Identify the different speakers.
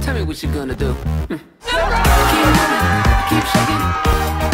Speaker 1: Tell me what you gonna do. Keep moving, keep shaking.